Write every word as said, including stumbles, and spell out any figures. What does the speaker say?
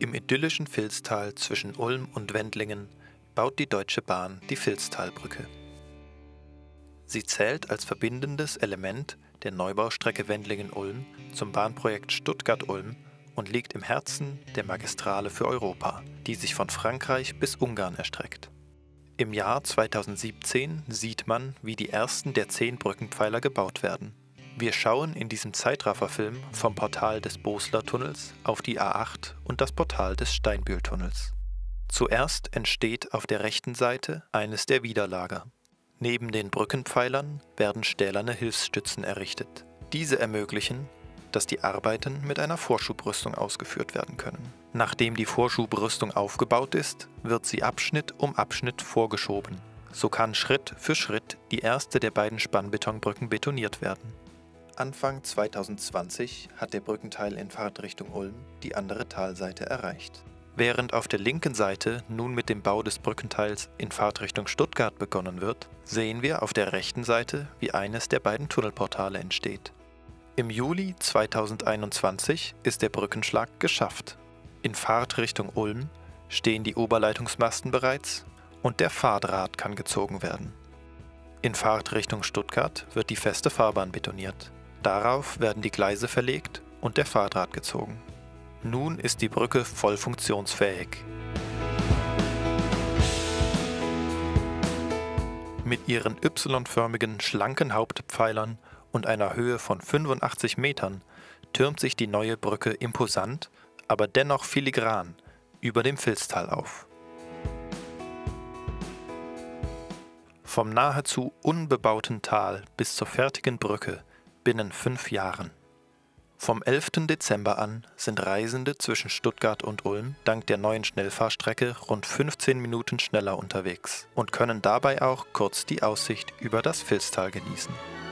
Im idyllischen Vilstal zwischen Ulm und Wendlingen baut die Deutsche Bahn die Vilstalbrücke. Sie zählt als verbindendes Element der Neubaustrecke Wendlingen-Ulm zum Bahnprojekt Stuttgart-Ulm und liegt im Herzen der Magistrale für Europa, die sich von Frankreich bis Ungarn erstreckt. Im Jahr zweitausendsiebzehn sieht man, wie die ersten der zehn Brückenpfeiler gebaut werden. Wir schauen in diesem Zeitrafferfilm vom Portal des Bosler-Tunnels auf die A acht und das Portal des Steinbühl-Tunnels. Zuerst entsteht auf der rechten Seite eines der Widerlager. Neben den Brückenpfeilern werden stählerne Hilfsstützen errichtet. Diese ermöglichen, dass die Arbeiten mit einer Vorschubrüstung ausgeführt werden können. Nachdem die Vorschubrüstung aufgebaut ist, wird sie Abschnitt um Abschnitt vorgeschoben. So kann Schritt für Schritt die erste der beiden Spannbetonbrücken betoniert werden. Anfang zweitausendzwanzig hat der Brückenteil in Fahrtrichtung Ulm die andere Talseite erreicht. Während auf der linken Seite nun mit dem Bau des Brückenteils in Fahrtrichtung Stuttgart begonnen wird, sehen wir auf der rechten Seite, wie eines der beiden Tunnelportale entsteht. Im Juli zweitausendeinundzwanzig ist der Brückenschlag geschafft. In Fahrtrichtung Ulm stehen die Oberleitungsmasten bereits und der Fahrdraht kann gezogen werden. In Fahrtrichtung Stuttgart wird die feste Fahrbahn betoniert. Darauf werden die Gleise verlegt und der Fahrdraht gezogen. Nun ist die Brücke voll funktionsfähig. Mit ihren Y-förmigen, schlanken Hauptpfeilern und einer Höhe von fünfundachtzig Metern türmt sich die neue Brücke imposant, aber dennoch filigran über dem Vilstal auf. Vom nahezu unbebauten Tal bis zur fertigen Brücke binnen fünf Jahren. Vom elften Dezember an sind Reisende zwischen Stuttgart und Ulm dank der neuen Schnellfahrstrecke rund fünfzehn Minuten schneller unterwegs und können dabei auch kurz die Aussicht über das Vilstal genießen.